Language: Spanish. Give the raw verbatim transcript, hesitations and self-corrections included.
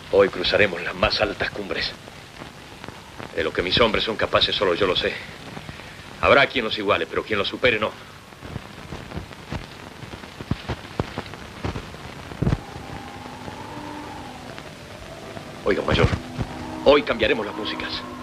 Hoy cruzaremos las más altas cumbres. De lo que mis hombres son capaces, solo yo lo sé. Habrá quien los iguale, pero quien los supere, no. Oiga, mayor, hoy cambiaremos las músicas.